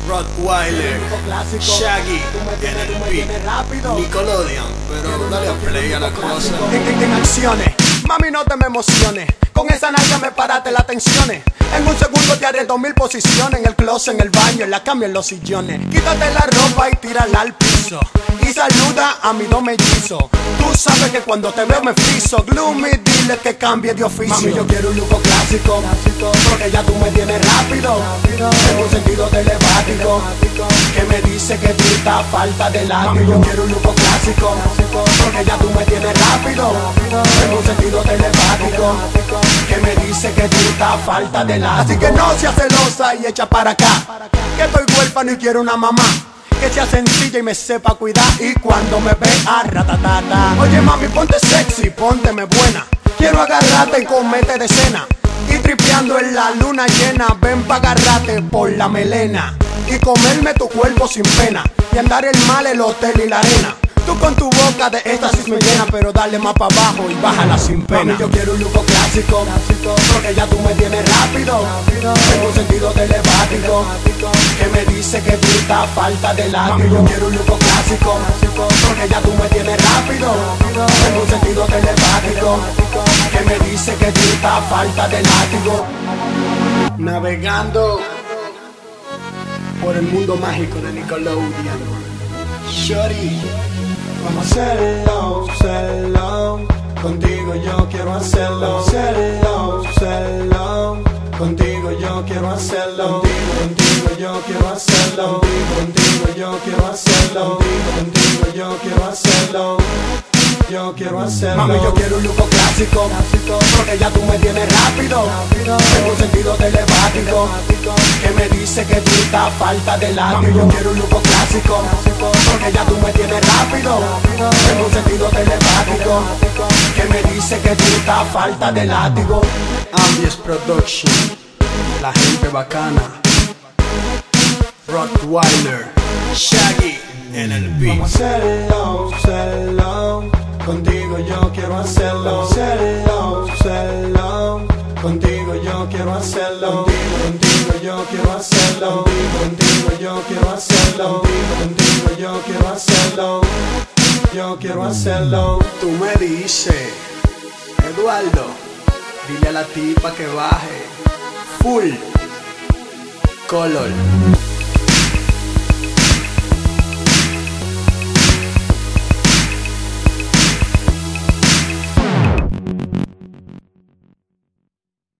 Rottweiler, Shaggy, NLP, Nickelodeon, pero dale a play a la cosa. En acciones, mami no te me emociones. Con esa nalga me paraste las tensiones. En un segundo te haré 2000 posiciones. En el closet, en el baño, en la cama, en los sillones. Quítate la ropa y tírala al piso. Y saluda a mi dos mellizos. Tú sabes que cuando te veo me friso. Gloomy, dile que cambie de oficio. Mami, yo quiero un lujo clásico, porque ya tú me tienes rápido. En un sentido telepático, que me dice que tú estás falta de látigo. Mami, yo quiero un lujo clásico, porque ya tú me tienes rápido. En un sentido telepático, que me dice que tú estás falta de látigo. Así que no seas celosa y echa para acá, que estoy huérfano y quiero una mamá que sea sencilla y me sepa cuidar. Y cuando me vea, ratatata. Oye mami, ponte sexy, pónteme buena. Quiero agarrarte y comerte de cena. Y tripeando en la luna llena, ven pa' agarrarte por la melena. Y comerme tu cuerpo sin pena. Y andar el mal, el hotel y la arena. Tú con tu boca de éxtasis me llena, pero dale más pa' abajo y bájala sin pena. Mami, yo quiero un lujo clásico, porque ya tú me tienes rápido. En un sentido telepático, que me dice que tú estás falta de látigo. Mami, yo quiero un lujo clásico, porque ya tú me tienes rápido. En un sentido telepático, que me dice que tú estás falta de látigo. Navegando por el mundo mágico de Nickelodeon. Shorty, vamos a hacerlo, hacerlo. Contigo yo quiero hacerlo. Hacerlo, hacerlo. Contigo yo quiero hacerlo. Contigo yo quiero hacerlo. Contigo yo quiero hacerlo. Contigo yo quiero hacerlo. Yo quiero hacerlo. Mami, yo quiero un lujo clásico, porque ya tú me tienes rápido. En un sentido telepático, que me dice que tú estás falta de látigo. Mami, yo quiero un lujo clásico, porque ya tú me tienes rápido. En un sentido telepático, que me dice que tú estás falta de látigo. Ambience Production, la gente bacana. Rottweiler, Shaggy, NLP. Vamos a hacerlo, hacerlo. Contigo yo quiero hacerlo. Hacerlo, hacerlo. Contigo yo quiero hacerlo. Contigo yo quiero hacerlo. Contigo yo quiero hacerlo. Contigo yo quiero hacerlo. Yo quiero hacerlo. Tú me dices, Eduardo, dile a la tipa que baje. Full Color.